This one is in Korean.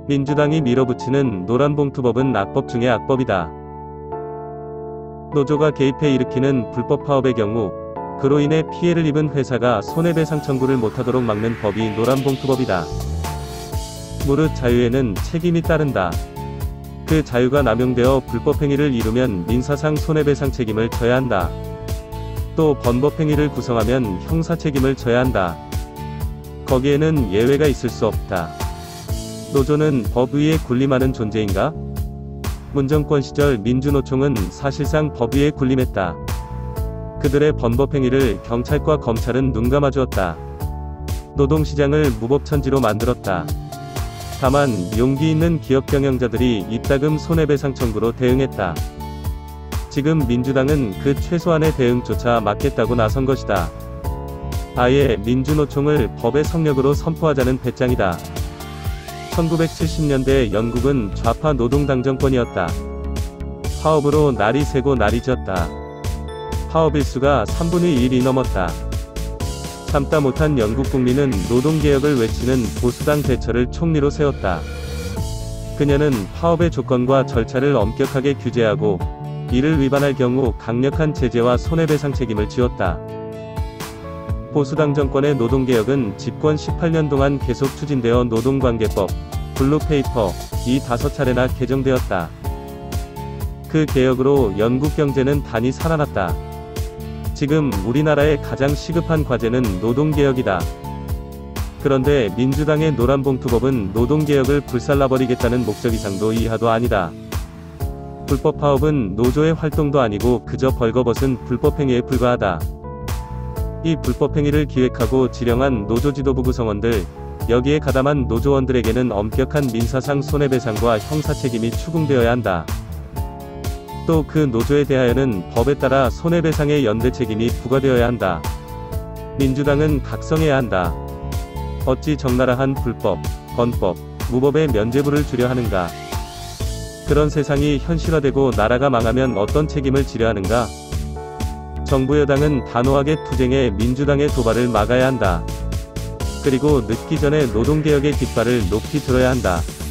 민주당이 밀어붙이는 노란봉투법은 악법 중의 악법이다. 노조가 개입해 일으키는 불법 파업의 경우 그로 인해 피해를 입은 회사가 손해배상 청구를 못하도록 막는 법이 노란봉투법이다. 무릇 자유에는 책임이 따른다. 그 자유가 남용되어 불법행위를 이루면 민사상 손해배상 책임을 져야 한다. 또 번법행위를 구성하면 형사책임을 져야 한다. 거기에는 예외가 있을 수 없다. 노조는 법 위에 군림하는 존재인가? 문정권 시절 민주노총은 사실상 법 위에 군림했다. 그들의 번법행위를 경찰과 검찰은 눈감아주었다. 노동시장을 무법천지로 만들었다. 다만 용기 있는 기업 경영자들이 입다금 손해배상 청구로 대응했다. 지금 민주당은 그 최소한의 대응조차 막겠다고 나선 것이다. 아예 민주노총을 법의 성역으로 선포하자는 배짱이다. 1970년대 영국은 좌파 노동당 정권이었다. 파업으로 날이 새고 날이 졌다. 파업 일수가 3분의 1이 넘었다. 참다 못한 영국 국민은 노동개혁을 외치는 보수당 대처를 총리로 세웠다. 그녀는 파업의 조건과 절차를 엄격하게 규제하고 이를 위반할 경우 강력한 제재와 손해배상 책임을 지었다. 보수당 정권의 노동개혁은 집권 18년 동안 계속 추진되어 노동관계법, 블루페이퍼, 이 5차례나 개정되었다. 그 개혁으로 영국 경제는 단이 살아났다. 지금 우리나라의 가장 시급한 과제는 노동개혁이다. 그런데 민주당의 노란봉투법은 노동개혁을 불살라버리겠다는 목적 이상도 이하도 아니다. 불법 파업은 노조의 활동도 아니고 그저 벌거벗은 불법행위에 불과하다. 이 불법행위를 기획하고 지령한 노조 지도부 구성원들, 여기에 가담한 노조원들에게는 엄격한 민사상 손해배상과 형사책임이 추궁되어야 한다. 또 그 노조에 대하여는 법에 따라 손해배상의 연대 책임이 부과되어야 한다. 민주당은 각성해야 한다. 어찌 적나라한 불법, 건법, 무법의 면죄부를 주려 하는가? 그런 세상이 현실화되고 나라가 망하면 어떤 책임을 지려 하는가? 정부 여당은 단호하게 투쟁해 민주당의 도발을 막아야 한다. 그리고 늦기 전에 노동개혁의 깃발을 높이 들어야 한다.